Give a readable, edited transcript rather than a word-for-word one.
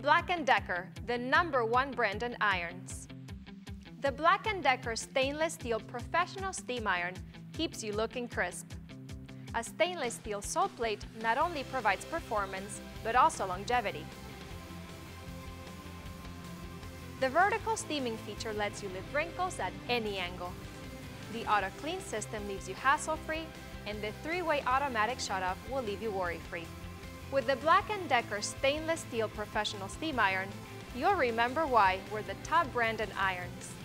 Black+Decker, the #1 brand in irons. The Black+Decker stainless steel professional steam iron keeps you looking crisp. A stainless steel Soleplate not only provides performance, but also longevity. The vertical steaming feature lets you lift wrinkles at any angle. The auto clean system leaves you hassle-free, and the 3-way automatic shut-off will leave you worry-free. With the Black+Decker stainless steel professional steam iron, you'll remember why we're the top brand in irons.